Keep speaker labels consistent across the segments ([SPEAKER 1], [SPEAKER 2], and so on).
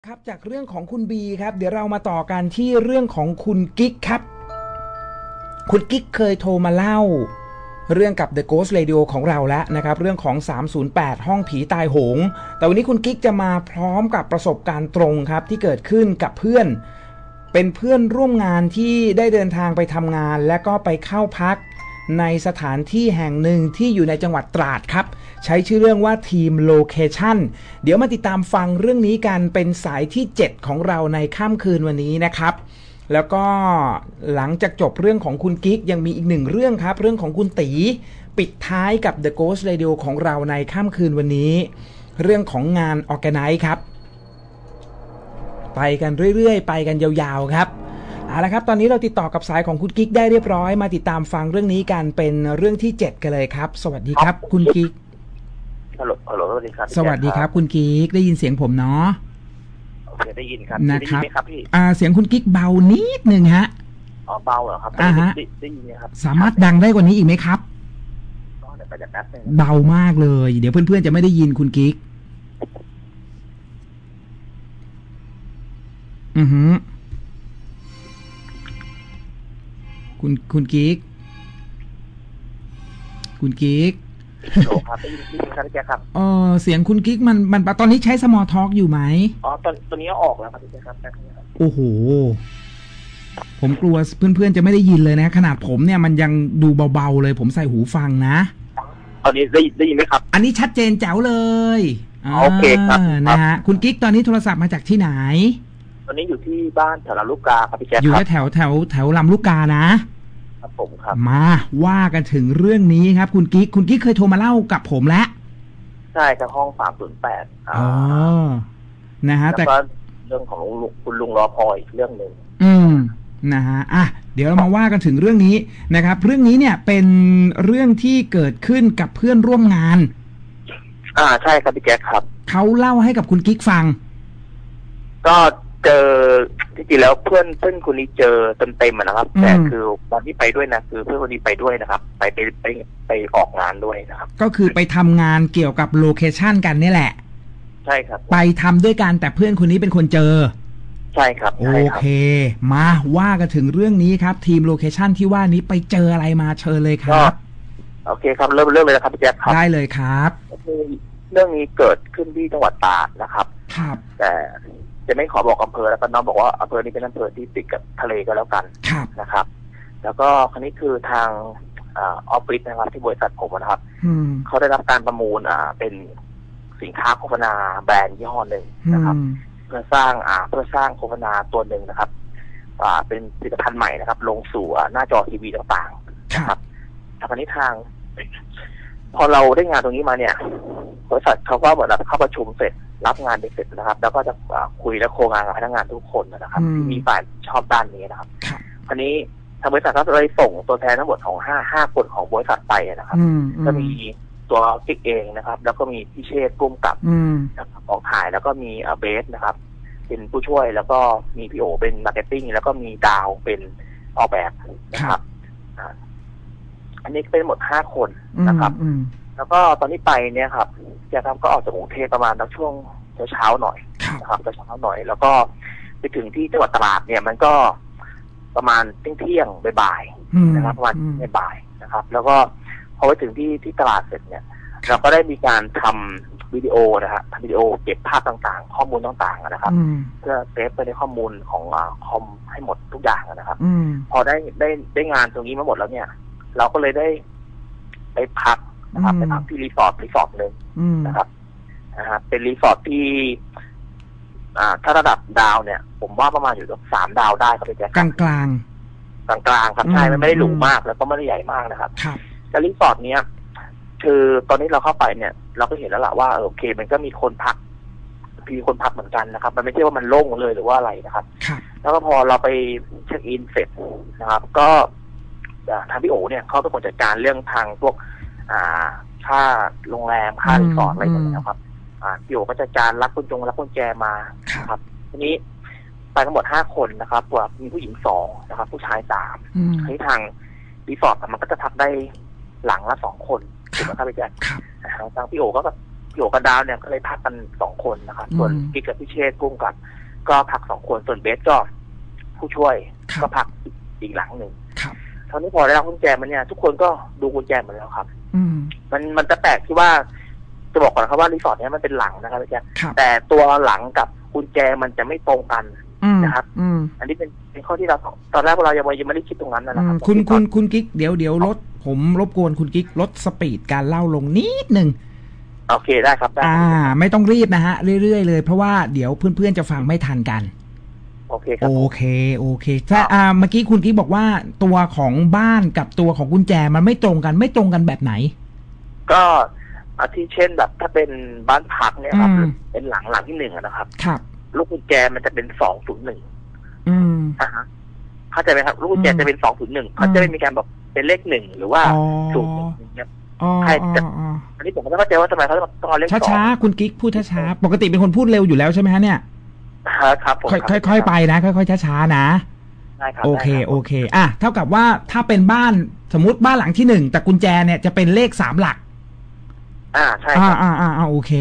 [SPEAKER 1] ครับจากเรื่องของคุณบีครับเดี๋ยวเรามาต่อกันที่เรื่องของคุณกิ๊กครับคุณกิ๊กเคยโทรมาเล่าเรื่องกับ The Ghost Radio ของเราแล้วนะครับเรื่องของ308ห้องผีตายโหงแต่วันนี้คุณกิ๊กจะมาพร้อมกับประสบการณ์ตรงครับที่เกิดขึ้นกับเพื่อนเป็นเพื่อนร่วมงานที่ได้เดินทางไปทำงานและก็ไปเข้าพักในสถานที่แห่งหนึ่งที่อยู่ในจังหวัดตราดครับใช้ชื่อเรื่องว่าทีมโลเคชั่นเดี๋ยวมาติดตามฟังเรื่องนี้กันเป็นสายที่7ของเราในค่ำคืนวันนี้นะครับแล้วก็หลังจากจบเรื่องของคุณกิ๊กยังมีอีกหนึ่งเรื่องครับเรื่องของคุณตีปิดท้ายกับ The Ghost Radio ของเราในค่ำคืนวันนี้เรื่องของงาน Organize ครับไปกันเรื่อยๆไปกันยาวๆครับเอาละครับตอนนี้เราติดต่อกับสายของคุณกิ๊กได้เรียบร้อยมาติดตามฟังเรื่องนี้กันเป็นเรื่องที่7กันเลยครับสวัสดีครับคุณกิ๊ก
[SPEAKER 2] ฮัลโหลสวัสดีครับ
[SPEAKER 1] สวัสดีครับคุณกิ๊กได้ยินเสียงผมเนาะ
[SPEAKER 2] โอเคได้ยินครับ
[SPEAKER 1] นะครับ
[SPEAKER 2] ได้ยินไหมครับพี่
[SPEAKER 1] เสียงคุณกิ๊กเบานิดนึงฮะ
[SPEAKER 2] อ๋อเบาเหรอครับ
[SPEAKER 1] ฮะ
[SPEAKER 2] ได้ยินไหมครับ
[SPEAKER 1] สามารถดังได้กว่านี้อีกไหมครับ
[SPEAKER 2] ก็เดี๋ยวไปจัดแป๊บนึง
[SPEAKER 1] เบามากเลยเดี๋ยวเพื่อนๆจะไม่ได้ยินคุณกิ๊กคุณกิ๊กคุณกิ๊ก
[SPEAKER 2] โหครับได้ยินครับพี่แจ๊คครับ
[SPEAKER 1] เสียงคุณกิ๊กมันตอนนี้ใช้ Small Talk อยู่ไหม
[SPEAKER 2] อ๋อตอนนี้ออกแล้วครับพี่แจ๊คครับแป๊บนึงครับ
[SPEAKER 1] โอ้โหผมกลัวเพื่อนๆจะไม่ได้ยินเลยนะขนาดผมเนี่ยมันยังดูเบาๆเลยผมใส่หูฟังนะ
[SPEAKER 2] ตอนนี้ได้ยินไหมครับ
[SPEAKER 1] อันนี้ชัดเจนแจ๋วเลย
[SPEAKER 2] โอเคครับ
[SPEAKER 1] นะฮะคุณกิ๊กตอนนี้โทรศัพท์มาจากที่ไหน
[SPEAKER 2] ตอนนี้อยู่ที่บ้านแถวลำลูกกาครับพี่แจ๊ค
[SPEAKER 1] อยู่แถวลำลูกกานะครับ
[SPEAKER 2] ผมครับ
[SPEAKER 1] มาว่ากันถึงเรื่องนี้ครับคุณกิ๊กเคยโทรมาเล่ากับผมแล้ว
[SPEAKER 2] ใช่จากห้อง308
[SPEAKER 1] นะฮะแต่
[SPEAKER 2] เรื่องของคุณลุงรอพออีกเรื่องหนึ่ง
[SPEAKER 1] นะฮะเดี๋ยวเรามาว่ากันถึงเรื่องนี้นะครับเรื่องนี้เนี่ยเป็นเรื่องที่เกิดขึ้นกับเพื่อนร่วมงาน
[SPEAKER 2] ใช่ครับพี่แจ๊คครับ
[SPEAKER 1] เขาเล่าให้กับคุณกิ๊กฟัง
[SPEAKER 2] ก็เจอที่จริงแล้วเพื่อนคนนี้เจอเต็มนะครับแต่คือวันที่ไปด้วยนะคือเพื่อนคนนี้ไปด้วยนะครับไปออกงานด้วยนะครับ
[SPEAKER 1] ก็คือไปทำงานเกี่ยวกับโลเคชันกันนี่แหละ
[SPEAKER 2] ใช่ครับ
[SPEAKER 1] ไปทำด้วยกันแต่เพื่อนคนนี้เป็นคนเจอ
[SPEAKER 2] ใช่ครับ
[SPEAKER 1] โอเคมาว่ากันถึงเรื่องนี้ครับทีมโลเคชันที่ว่านี้ไปเจออะไรมาเชิญเลยครับ
[SPEAKER 2] โอเคครับเริ่มเลยนะครับพี่แจ๊คครับ
[SPEAKER 1] ได้เลยครับ
[SPEAKER 2] เรื่องนี้เกิดขึ้นที่จังหวัดตราดนะครับ
[SPEAKER 1] ครับ
[SPEAKER 2] แต่จะไม่ขอบอกอำเภอแล้วก็น้องบอกว่าอำเภอนี้เป็นอำเภอที่ติดกับทะเลก็แล้วกันนะครับแล้วก็ครั้นี้คือทางออฟฟิศนะครับที่บริษัทผมนะครับเขาได้รับการประมูลเป็นสินค้าโฆษณาแบรนด์ยี่ห้อหนึ่งนะครับเพื่อสร้างโฆษณาตัวหนึ่งนะครับเป็นผลิตภัณฑ์ใหม่นะครับลงสู่หน้าจอทีวีต่างๆนะครับคราวนี้ทางพอเราได้งานตรงนี้มาเนี่ยบริษัทเขาก็เหมือนเข้าประชุมเสร็จรับงานเสร็จนะครับแล้วก็จะคุยและโครงงานกับพนักงานทุกคนนะครับที่มีฝ่ายชอบด้านนี้นะครับคราวนี้ทางบริษัทก็เลยส่งตัวแทนทั้งหมดของห้าคนของบริษัทไปนะครับก็มีตัวกิ๊กเองนะครับแล้วก็มีพี่เชษฐ์กุ้มกับของถ่ายแล้วก็มีเบสนะครับเป็นผู้ช่วยแล้วก็มีพี่โอเป็นมาร์เก็ตติ้งแล้วก็มีดาวเป็นออกแบบนะครับอันนี้เป็นหมด5 คนนะครับแล้วก็ตอนนี้ไปเนี่ยครับจะทำก็ออกจากกรุงเทพประมาณช่วงเช้าหน่อยนะครับเช้าหน่อยแล้วก็ไปถึงที่จังหวัดตราดเนี่ยมันก็ประมาณเที่ยงบ่ายนะครับประมาณบ่ายนะครับแล้วก็พอไปถึงที่ตลาดเสร็จเนี่ยเราก็ได้มีการทำวิดีโอนะครับทำวิดีโอเก็บภาพต่างๆข้อมูลต่างๆนะครับเพื่อเซฟไปในข้อมูลของคอมให้หมดทุกอย่างนะครับพอได้งานตรงนี้มาหมดแล้วเนี่ยเราก็เลยได้ไปพักนะครับไปพักที่รีสอร์ทหนึ่งนะครับเป็นรีสอร์ทที่ถ้าระดับดาวเนี่ยผมว่าประมาณอยู่3 ดาวได้ครับพี่แจ๊ค
[SPEAKER 1] กลาง
[SPEAKER 2] ครับใช่ไม่ได้หรูมากแล้วก็ไม่ได้ใหญ่มากนะครับแต่รีสอร์ทเนี้ยคือตอนนี้เราเข้าไปเนี่ยเราก็เห็นแล้วล่ะว่าโอเคมันก็มีคนพักเหมือนกันนะครับมันไม่ใช่ว่ามันโล่งเลยหรือว่าอะไรนะครับแล้วก็พอเราไปเช็คอินเสร็จนะครับก็ทางพี่โอเนี่ยเขาเป็นคนจัดการเรื่องทางพวกค่าโรงแรมค่ารีสอร์ทอะไรอย่างเงี้ยครับพี่โอก็จัดการรับกุญแจมาครับทีนี้ไปทั้งหมด5 คนนะครับว่ามีผู้หญิง2นะครับผู้ชาย3ให้ทางรีสอร์ทมันก็จะพักได้หลังละ2 คนถูกไหมครับพี่แจ๊คทางพี่โอก็แบบพี่โอกับดาวเนี่ยก็เลยพักกัน2 คนนะครับส่วนกิ๊กกับพี่เชษกุ้งกับก็พัก2 คนส่วนเบสก็ผู้ช่วยก็พักอีกหลังหนึ่งตอนนี้พอได้รับกุญแจมันเนี่ยทุกคนก็ดูกุญแจหมดแล้วครับมันจะแปลกที่ว่าจะบอกก่อนครับว่ารีสอร์ทนี้มันเป็นหลังนะครับพี่แจ๊คแต่ตัวหลังกับกุญแจมันจะไม่ตรงกันนะครับอันนี้เป็นข้อที่เราตอนแรกเรายังไม่ได้คิดตรงนั้นนะครับ
[SPEAKER 1] คุณกิ๊กเดี๋ยวรถผมรบกวนคุณกิ๊กลดสปีดการเล่าลงนิดนึง
[SPEAKER 2] โอเคได้ครับได้
[SPEAKER 1] ไม่ต้องรีบนะฮะเรื่อยๆเลยเพราะว่าเดี๋ยวเพื่อนๆจะฟังไม่ทันกัน
[SPEAKER 2] โอเคครับ
[SPEAKER 1] โอเคถ้าเมื่อกี้คุณกิ๊กบอกว่าตัวของบ้านกับตัวของกุญแจมันไม่ตรงกันแบบไหน
[SPEAKER 2] ก็ที่เช่นแบบถ้าเป็นบ้านพักเนี่ยครับเป็นหลังที่1นะครับ
[SPEAKER 1] ครับ
[SPEAKER 2] ลูกกุญแจมันจะเป็น201เข้าใจไหมครับลูกกุญแจจะเป็น201เขาจะไม่มีการแบบเป็นเลข1หรือว่า0เนี่ยใช่แต่อันนี้ผมไม่เข้าใจว่าทำไมเขาต้องเลข
[SPEAKER 1] ช้าๆคุณกิ๊กพูดช้าๆปกติเป็นคนพูดเร็วอยู่แล้วใช่ไหมฮะเนี่ย
[SPEAKER 2] ครับผม
[SPEAKER 1] ค่อยๆไปนะค่อยๆช้าๆนะโอเคเท่ากับว่าถ้าเป็นบ้านสมมุติบ้านหลังที่1แต่กุญแจเนี่ยจะเป็นเลข3 หลัก
[SPEAKER 2] ใช่ครับ
[SPEAKER 1] โอเค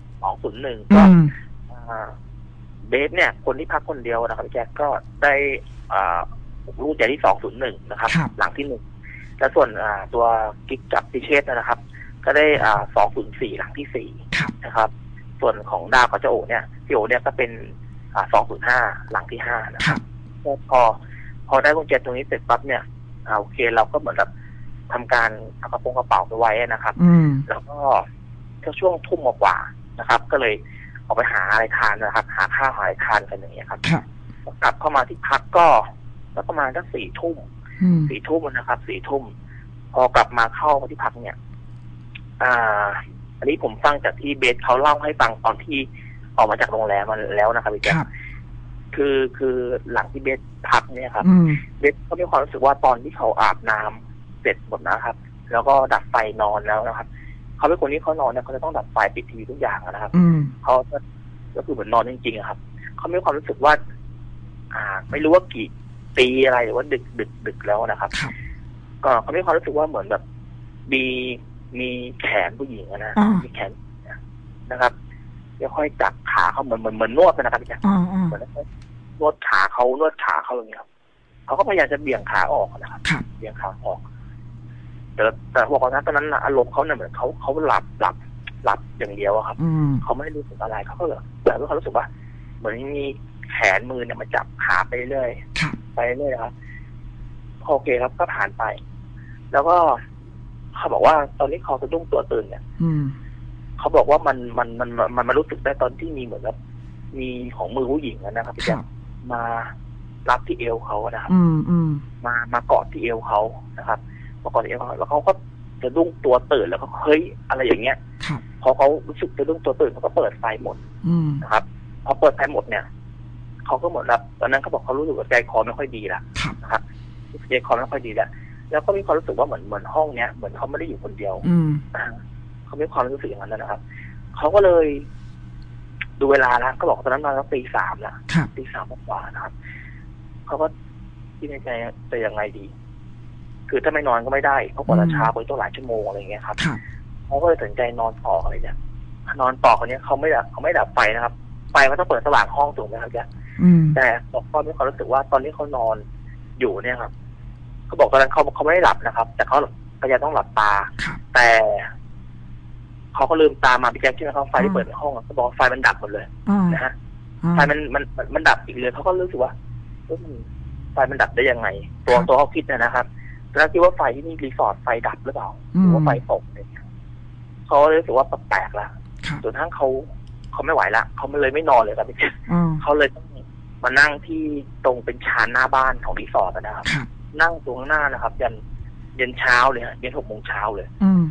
[SPEAKER 2] 201ก็เบสเนี่ยคนที่พักคนเดียวนะครับพี่แจ๊คก็ได้ลูกแจที่201นะครับหลังที่1แล้วส่วนตัวกิ๊กกับพิเชษนะครับก็ได้204หลังที่4นะครับส่วนของดาวกับเจ้าโอเนี่ยพี่โอเนี่ยก็เป็น205หลังที่5นะครับพอได้กุญแจตรงนี้เสร็จปั๊บเนี่ยโอเคเราก็เหมือนกับทำการเอากระเป๋าไปไว้นะครับแล้วก็ช่วงทุ่มกว่านะครับก็เลยออกไปหาอะไรทานนะครับหาข้าวหาอะไรทานกันอย่างเงี้ยครับกลับเข้ามาที่พักก็แล้วประมาณสัก4 ทุ่มนะครับ4 ทุ่มพอกลับมาเข้าที่พักเนี่ยอันนี้ผมฟังจากที่เบสเขาเล่าให้ฟังตอนที่ออกมาจากโรงแรมมาแล้วนะครับพี่แจ๊คคือหลังที่เบสพักเนี่ยครับเบสก็มีความรู้สึกว่าตอนที่เขาอาบน้ำเสร็จหมดนะครับแล้วก็ดับไฟนอนแล้วนะครับเขาเป็นคนที่เขานอนเนี่ยเขาจะต้องดับไฟปิดทีวีทุกอย่างนะครับเขาก็คือเหมือนนอนจริงๆครับเขามีความรู้สึกว่าไม่รู้ว่ากี่ปีอะไรหรือว่าดึกแล้วนะครับก็เขามีความรู้สึกว่าเหมือนแบบมีแขนผู้หญิงนะมีแขนนะครับแล้วค่อยจับขาเขาเหมือนนวดนะครับพี่แจ๊คเหมือนนวดขาเขาอย่างเงี้ยครับเขาก็พยายามจะเบี่ยงขาออกนะครับเบี่ยงขาออกแต่พวกเขาตอนนั้นอารมณ์เขาเนี่ยเหมือนเขาหลับอย่างเดียวครับเขาไม่ได้รู้สึกอะไรเขาก็แบบว่าเขารู้สึกว่าเหมือนมีแขนมือเนี่ยมาจับขาไปเรื่อยครับโอเคครับก็ผ่านไปแล้วก็เขาบอกว่าตอนนี้เขาสะดุ้งตัวตื่นเนี่ยเขาบอกว่ามันรู้สึกได้ตอนที่มีเหมือนแบบมีของมือผู้หญิงนะครับพี่แจ๊คมารับที่เอวเขานะครับมาเกาะที่เอวเขานะครับมาเกาะที่เอวเขาแล้วเขาก็สะดุ้งตัวตื่นแล้วก็เฮ้ยอะไรอย่างเงี้ยพอเขารู้สึกสะดุ้งตัวตื่นเขาก็เปิดไฟหมดนะครับพอเปิดไฟหมดเนี่ยเขาก็เหมือนแบบตอนนั้นเขาบอกเขารู้สึกว่าใจคอไม่ค่อยดีแล้วนะครับใจคอไม่ค่อยดีแล้วก็มีความรู้สึกว่าเหมือนห้องเนี้ยเหมือนเขาไม่ได้อยู่คนเดียวเขามีความรู้สึกอย่างนั้นนะครับเขาก็เลยดูเวลาแล้วก็บอกตอนนั้นนอนแล้วตี 3แล้วตี 3 กว่านะครับเขาก็คิดในใจจะยังไงดีคือถ้าไม่นอนก็ไม่ได้เพราะกว่าจะช้าไปต้องหลายชั่วโมงอะไรเงี้ยครับเขาก็เลยตัดสินใจนอนต่ออะไรเนี่ยนอนต่อคนนี้เขาไม่ดับไฟนะครับไฟมันต้องเปิดสว่างห้องถูกไหมครับแกแต่บอกพ่อมีความรู้สึกว่าตอนนี้เขานอนอยู่เนี่ยครับเขาบอกตอนนั้นเขาไม่ได้หลับนะครับแต่เขาพยายามต้องหลับตาแต่เขาก็ลืมตามาพี่แจ๊คใช่ไหมครับไฟที่เปิดในห้องเขาบอกไฟมันดับหมดเลยนะฮะไฟมันดับอีกเลยเขาก็รู้สึกว่าไฟมันดับได้ยังไงตัวเขาคิดนะครับแล้วคิดว่าไฟที่นี่รีสอร์ทไฟดับหรือเปล่าหรือว่าไฟตกเนี่ยเขาเลยรู้สึกว่าแปลกๆละจนทั้งเขาไม่ไหวละเขาเลยไม่นอนเลยครับพี่แจ๊คเขาเลยต้องมานั่งที่ตรงเป็นชานหน้าบ้านของรีสอร์ทนะครับนั่งตรงหน้านะครับยันเช้าเลยฮะยัน6 โมงเช้าเลย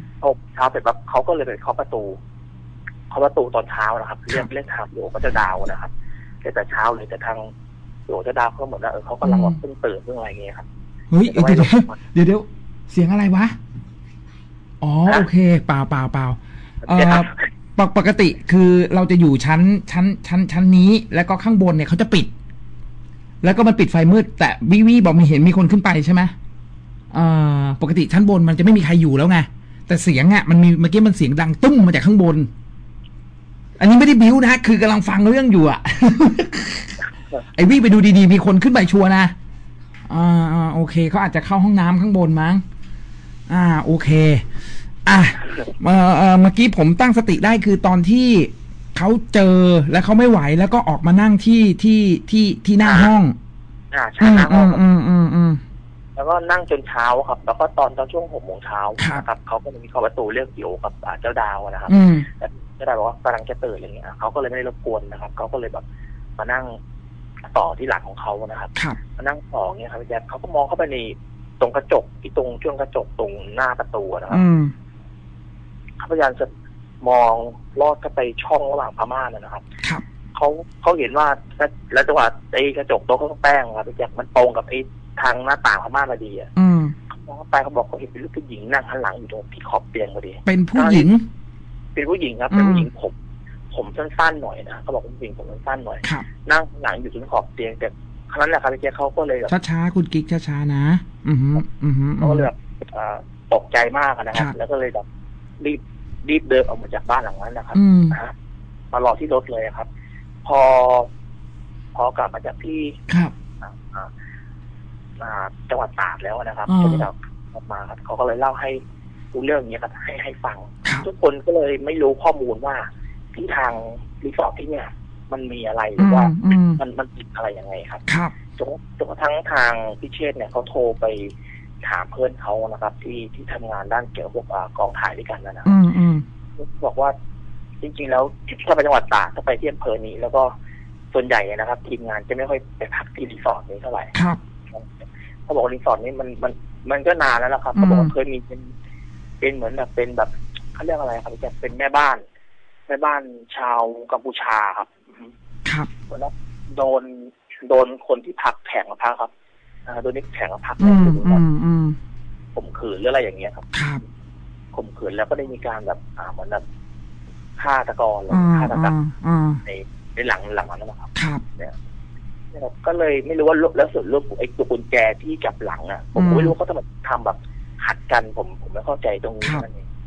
[SPEAKER 2] 6 เช้าเสร็จปั๊บเขาก็เลยไปเคาะประตูตอนเช้านะครับเรียกทางโยก็จะดาวนะครับแต่เช้าเลยแต่ทางโยจะดาวเขาหมดแล้วเขากำลังแบบตื่นเรื่องอะไรเงี้ยครับ
[SPEAKER 1] เฮ้ยเดี๋ยวเสียงอะไรวะอ๋อโอเคเปล่าปกติคือเราจะอยู่ชั้นนี้แล้วก็ข้างบนเนี่ยเขาจะปิดแล้วก็มันปิดไฟมืดแต่วิบอกมันเห็นมีคนขึ้นไปใช่ไหมปกติชั้นบนมันจะไม่มีใครอยู่แล้วไงแต่เสียงอ่ะมันมีเมื่อกี้มันเสียงดังตุ้มมาจากข้างบนอันนี้ไม่ได้บิ้วนะคือกำลังฟังเรื่องอยู่อ่ะ ไอ้วิ่งไปดูดีๆมีคนขึ้นไปชัวร์นะโอเคเขาอาจจะเข้าห้องน้ำข้างบนมั้งโอเคเมื่อกี้ผมตั้งสติได้คือตอนที่เขาเจอแล้วเขาไม่ไหวแล้วก็ออกมานั่งที่หน้าห้อง
[SPEAKER 2] ใช่หน้าห้องแล้วก็นั่งจนเช้าครับแล้วก็ตอนช่วง6 โมงเช้าครับเขาก็มีเคาะประตูเรียกอยู่กับเจ้าดาวนะครับแต่เจ้าดาวบอกว่ากำลังจะตื่นอะไรเงี้ยเขาก็เลยไม่ได้รบกวนนะครับเขาก็เลยแบบมานั่งต่อที่หลังของเขานะครับมานั่งต่อเงี้ยครับพี่แจ๊คเขาก็มองเข้าไปในตรงกระจกที่ตรงช่วงกระจกตรงหน้าประตูนะครับเขาพยายามจะมองลอดเข้าไปช่องระหว่างผ้าม่านนะครับเขาเห็นว่าแล้วจังหวะไอ้กระจกโต๊ะเขาแป้งครับพี่แจ๊คมันตรงกับไอ้ทางหน้าต่างผ้าม่านพอดีเขามองเข้าไปเขาบอกเขาเห็นเป็นลูกผู้หญิงนั่งหันหลังอยู่ตรงที่ขอบเตียงพอดี
[SPEAKER 1] เป็นผู้หญิง
[SPEAKER 2] ครับเป็นผู้หญิงผมสั้นๆหน่อยนะเขาบอกเป็นผู้หญิงผมสั้นๆหน่อยนั่งหลังอยู่ตรงขอบเตียงแต่ครั้งนั้นแหละครับพี่แจ๊คเขาก็เลยแบบ
[SPEAKER 1] ช้าๆคุณกิ๊กช้าๆนะ
[SPEAKER 2] เขาก็เลยแบบตกใจมากนะครับแล้วก็เลยแบบรีบเดินออกมาจากบ้านหลังนั้นนะครับมารอที่รถเลยครับพอกลับมาจากที่จังหวัดตากแล้วนะครับที่เรามาครับเขาก็เลยเล่าให้ดูเรื่องนี้ครับให้ฟังทุกคนก็เลยไม่รู้ข้อมูลว่าที่ทางรีสอร์ทที่เนี่ยมันมีอะไรหรือว่ามันติดอะไรยังไงครับจนกระทั่งทางพิเชษเนี่ยเขาโทรไปถามเพื่อนเขานะครับที่ทำงานด้านเกี่ยวกับกองถ่ายด้วยกันนะบอกว่าจริงๆแล้วถ้าไปจังหวัดตากถ้าไปที่อำเภอนี้แล้วก็ส่วนใหญ่นะครับทีมงานจะไม่ค่อยไปพักที่รีสอร์ทนี้เท่าไหร่เขาบอกรีสอร์ทนี้มันก็นานแล้วนะครับเขาบอกว่าเคยมีเป็นเหมือนแบบเป็นแบบเขาเรียกอะไรครับจะเป็นแม่บ้านชาวกัมพูชาครับแล้วโดนคนที่พักแผงมาพักครับโดนนี่แผงมาพักเนี่ยข่มขืนหรืออะไรอย่างเงี้ยครับข่มขืนแล้วก็ได้มีการแบบเหมือนแบบฆ่าตะกอนฆ่าตะกันในหลังนั้นนะครับเนี่ยก็เลยไม่รู้ว่าแล้วส่วนรูปไอ้ตัวกุญแจที่จับหลังอ่ะผมไม่รู้เขาทำแบบหัดกันผมไม่เข้าใจตรงนี้นั่นเอง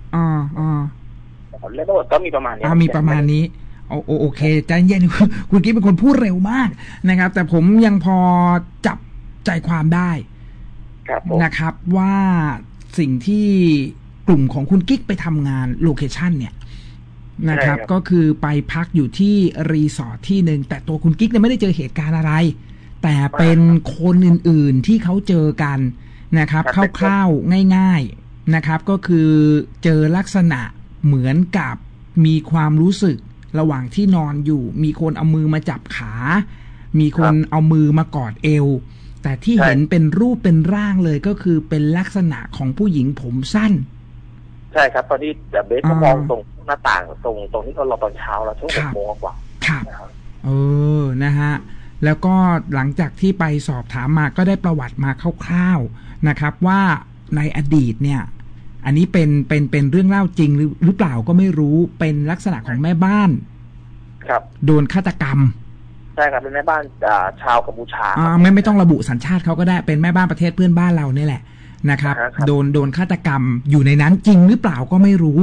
[SPEAKER 2] แล้วก็มีประมาณนี้
[SPEAKER 1] มีประมาณนี้โอเคใจเย็นคุณกิ๊กเป็นคนพูดเร็วมากนะครับแต่ผมยังพอจับใจความได้นะครับว่าสิ่งที่กลุ่มของคุณกิ๊กไปทำงานโลเคชั่นเนี่ยนะครับก็คือไปพักอยู่ที่รีสอร์ทที่หนึ่งแต่ตัวคุณกิ๊กเนี่ยไม่ได้เจอเหตุการณ์อะไรแต่เป็นคนอื่นๆที่เขาเจอกันนะครับคร่าวๆง่ายๆนะครับก็คือเจอลักษณะเหมือนกับมีความรู้สึกระหว่างที่นอนอยู่มีคนเอามือมาจับขามีคนเอามือมากอดเอวแต่ที่เห็นเป็นรูปเป็นร่างเลยก็คือเป็นลักษณะของผู้หญิงผมสั้น
[SPEAKER 2] ใช่ครับตอนที่เบสก็มองตรงหน้าต่างตรงที่เขารอตอนเช้าแล้วช่วง6 โมงกว่า
[SPEAKER 1] ครับนะฮะแล้วก็หลังจากที่ไปสอบถามมาก็ได้ประวัติมาคร่าวๆนะครับว่าในอดีตเนี่ยอันนี้เป็นเรื่องเล่าจริงหรือเปล่าก็ไม่รู้เป็นลักษณะของแม่บ้าน
[SPEAKER 2] ครับ
[SPEAKER 1] โดนฆาตกรรม
[SPEAKER 2] ใช่ครับเป็นแม่บ้านชาวกัมพูชา
[SPEAKER 1] ไม่ต้องระบุสัญชาติเขาก็ได้เป็นแม่บ้านประเทศเพื่อนบ้านเราเนี่ยแหละนะครับโดนฆาตกรรมอยู่ในนั้นจริงหรือเปล่าก็ไม่รู้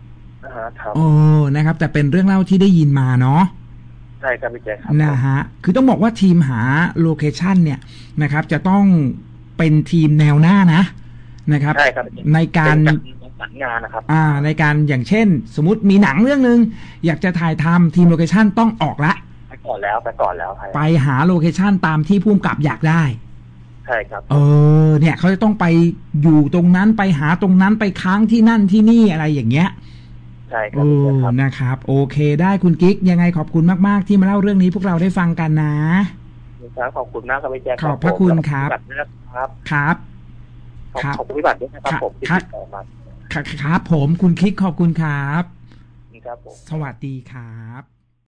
[SPEAKER 1] นะครับแต่เป็นเรื่องเล่าที่ได้ยินมาเนาะ
[SPEAKER 2] ใช่ครับพี่แจ๊ค
[SPEAKER 1] นะฮะคือต้องบอกว่าทีมหาโลเคชั่นเนี่ยนะครับจะต้องเป็นทีมแนวหน้านะครับในการ
[SPEAKER 2] งานนะครับ
[SPEAKER 1] ในการอย่างเช่นสมมติมีหนังเรื่องนึงอยากจะถ่ายทำทีมโลเคชั่นต้องออกละ
[SPEAKER 2] ไปก่อนแล้ว
[SPEAKER 1] ไปหาโลเคชั่นตามที่ผู้กำกับอยากได้
[SPEAKER 2] ใช่ครับ
[SPEAKER 1] เนี่ยเขาจะต้องไปอยู่ตรงนั้นไปหาตรงนั้นไปค้างที่นั่นที่นี่อะไรอย่างเงี้ย
[SPEAKER 2] ใช่ครับ
[SPEAKER 1] นะครับโอเคได้คุณกิ๊กยังไงขอบคุณมากๆที่มาเล่าเรื่องนี้พวกเราได้ฟังกันนะ
[SPEAKER 2] ขอบคุณมากครับพี่แจ๊ค
[SPEAKER 1] ขอบพระคุณครับ
[SPEAKER 2] ครับขอบคุณพี่บัตรด้วยนะครับผมที่ติดต่อมา
[SPEAKER 1] ครับผมคุณกิ๊กขอบคุณครับ
[SPEAKER 2] ครับผม
[SPEAKER 1] สวัสดีครับ